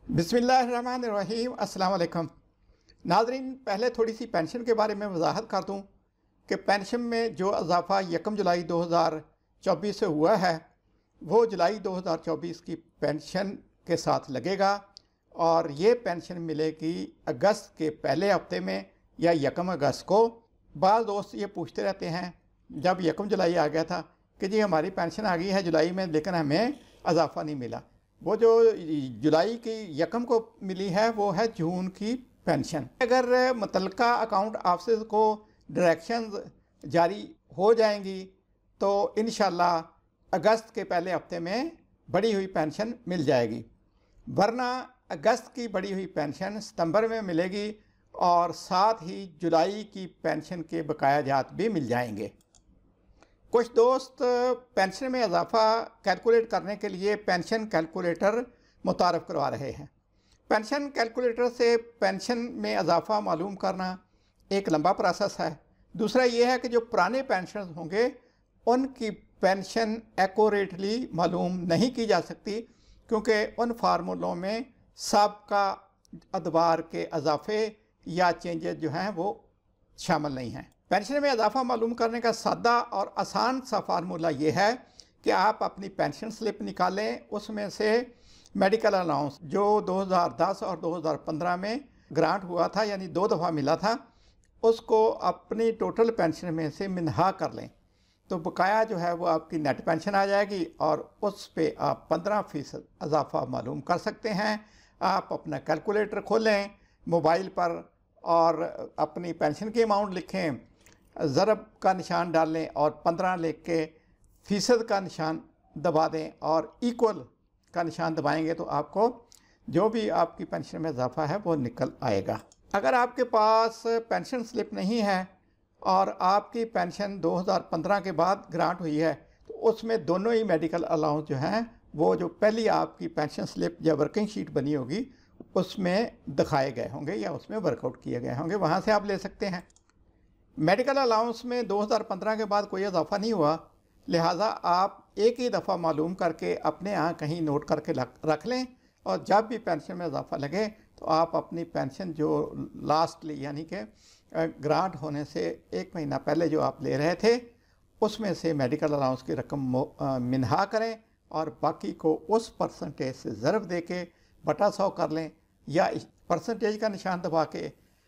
बिस्मिल्लाहिर्रहमानिर्रहीम। अस्सलाम वालेकुम नाज़रीन, पहले थोड़ी सी पेंशन के बारे में वजाहत कर दूँ कि पेंशन में जो इजाफ़ा 1 जुलाई 2024 से हुआ है वो जुलाई 2024 की पेंशन के साथ लगेगा और ये पेंशन मिलेगी अगस्त के पहले हफ्ते में या 1 अगस्त को। बाज़ दोस्त ये पूछते रहते हैं जब 1 जुलाई आ गया था कि जी हमारी पेंशन आ गई है जुलाई में लेकिन हमें इजाफ़ा नहीं मिला। वो जो जुलाई की 1 को मिली है वो है जून की पेंशन। अगर मुतल्लिका अकाउंट ऑफिस को डायरेक्शंस जारी हो जाएंगी तो इंशाल्लाह अगस्त के पहले हफ्ते में बढ़ी हुई पेंशन मिल जाएगी, वरना अगस्त की बढ़ी हुई पेंशन सितंबर में मिलेगी और साथ ही जुलाई की पेंशन के बकाया जात भी मिल जाएंगे। कुछ दोस्त पेंशन में इजाफा कैलकुलेट करने के लिए पेंशन कैलकुलेटर मुतारफ़ करवा रहे हैं। पेंशन कैलकुलेटर से पेंशन में इजाफा मालूम करना एक लंबा प्रोसेस है। दूसरा ये है कि जो पुराने पेंशन होंगे उनकी पेंशन एक्यूरेटली मालूम नहीं की जा सकती क्योंकि उन फार्मूलों में साबका अदवार के इजाफे या चेंजेस जो हैं वो शामिल नहीं हैं। पेंशन में इजाफा मालूम करने का सादा और आसान सा फार्मूला ये है कि आप अपनी पेंशन स्लिप निकालें, उसमें से मेडिकल अलाउंस जो 2010 और 2015 में ग्रांट हुआ था यानी 2 दफ़ा मिला था उसको अपनी टोटल पेंशन में से मिन्हा कर लें तो बकाया जो है वो आपकी नेट पेंशन आ जाएगी और उस पे आप 15% इजाफा मालूम कर सकते हैं। आप अपना कैलकुलेटर खोलें मोबाइल पर और अपनी पेंशन की अमाउंट लिखें, ज़रब का निशान डालें और 15 लिख के फ़ीसद का निशान दबा दें और इक्वल का निशान दबाएंगे तो आपको जो भी आपकी पेंशन में इजाफा है वो निकल आएगा। अगर आपके पास पेंशन स्लिप नहीं है और आपकी पेंशन 2015 के बाद ग्रांट हुई है तो उसमें दोनों ही मेडिकल अलाउंस जो हैं वो जो पहली आपकी पेंशन स्लिप या वर्किंग शीट बनी होगी उसमें दिखाए गए होंगे या उसमें वर्कआउट किए गए होंगे, वहाँ से आप ले सकते हैं। मेडिकल अलाउंस में 2015 के बाद कोई इजाफा नहीं हुआ, लिहाजा आप एक ही दफ़ा मालूम करके अपने यहाँ कहीं नोट करके रख लें और जब भी पेंशन में इजाफा लगे तो आप अपनी पेंशन जो लास्टली यानी कि ग्रांट होने से 1 महीना पहले जो आप ले रहे थे उसमें से मेडिकल अलाउंस की रकम मिन्हा करें और बाकी को उस परसेंटेज से ज़रब दे के बटा 100 कर लें या परसेंटेज का निशान दबा के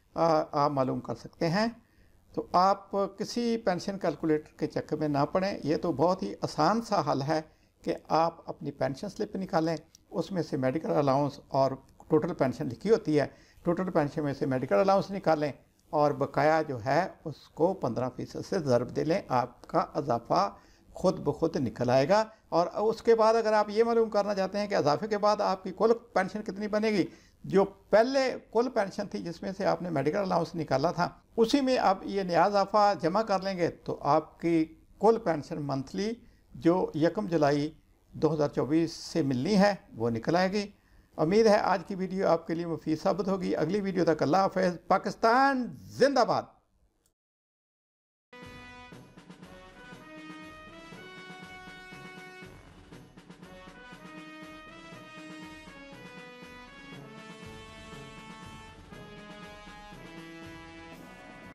आप मालूम कर सकते हैं। तो आप किसी पेंशन कैलकुलेटर के चक्कर में ना पड़ें। ये तो बहुत ही आसान सा हल है कि आप अपनी पेंशन स्लिप निकालें, उसमें से मेडिकल अलाउंस और टोटल पेंशन लिखी होती है, टोटल पेंशन में से मेडिकल अलाउंस निकालें और बकाया जो है उसको 15% से ज़रब दे लें, आपका इजाफा खुद ब खुद निकल आएगा। और उसके बाद अगर आप ये मालूम करना चाहते हैं कि इजाफे के बाद आपकी कुल पेंशन कितनी बनेगी, जो पहले कुल पेंशन थी जिसमें से आपने मेडिकल अलाउंस निकाला था उसी में आप ये नया इजाफा जमा कर लेंगे तो आपकी कुल पेंशन मंथली जो 1 जुलाई 2024 से मिलनी है वो निकल आएगी। उम्मीद है आज की वीडियो आपके लिए मुफीद साबित होगी। अगली वीडियो तक अल्लाह हाफ़िज़। पाकिस्तान जिंदाबाद।